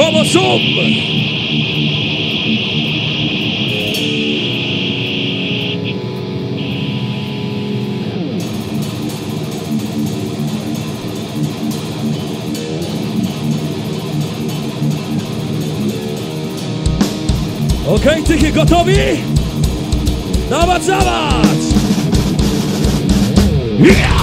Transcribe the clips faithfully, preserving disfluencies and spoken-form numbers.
Homo sum! Okej, okay, Tychy gotowi? Dawać, dawać! Yeah!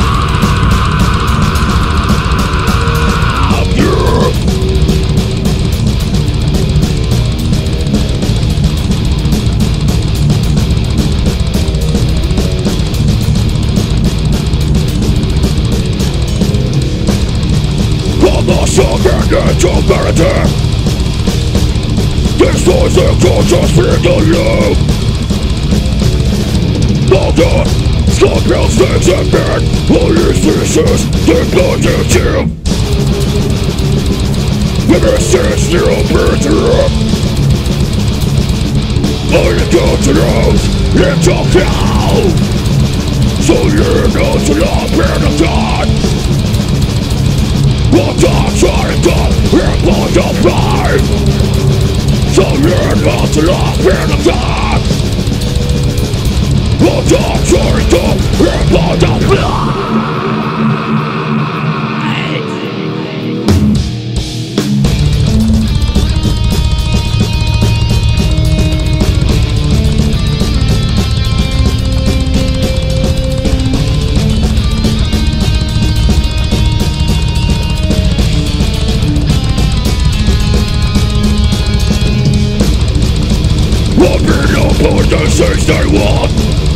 Homo sum and humanity. Destroys the conscious spirit of you. All the scorpion snakes and men, all your species, they blood you to. Never since the open through. All you go to those, it's a cow. So you know to love and to die. What I'm trying to do, it's not to fly. So you're not to love and to die. What I'm trying to do, it's not to fly. For the things they want.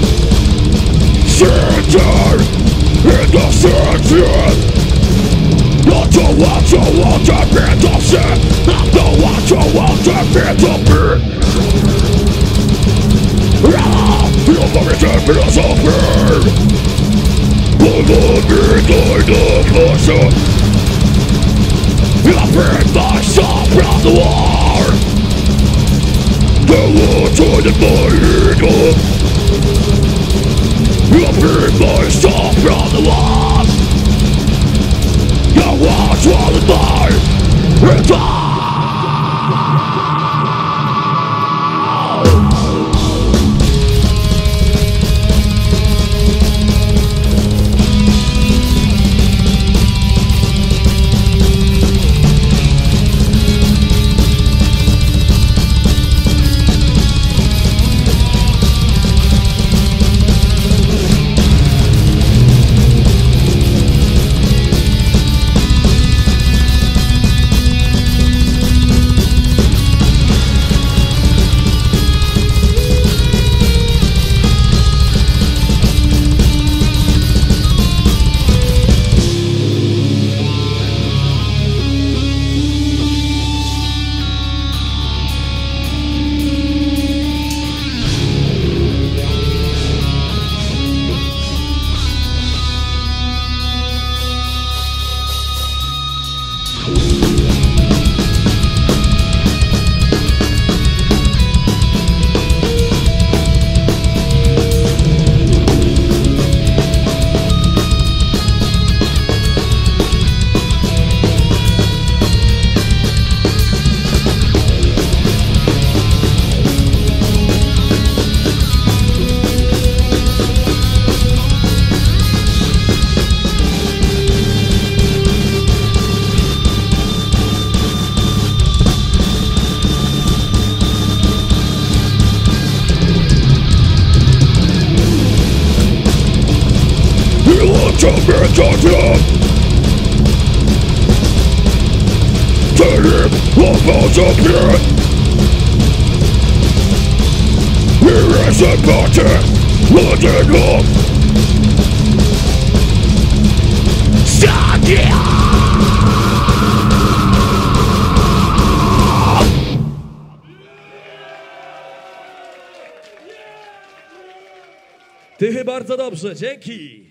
Center in the center. Not to what you want to be the shit. Not to what you want to be the beat. You'll never get philosophy. Will not be the person. You'll bring myself from the war. The war to the burden. You bring myself from the war. You want to die and die. To be tortured. Tell him about the blood. Here is a party, loaded up. Stop it! Tychy, bardzo dobrze, dzięki.